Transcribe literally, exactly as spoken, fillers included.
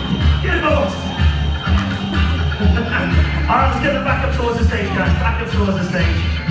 Get involved. Alright, let's get them back up towards the stage, guys. Back up towards the stage.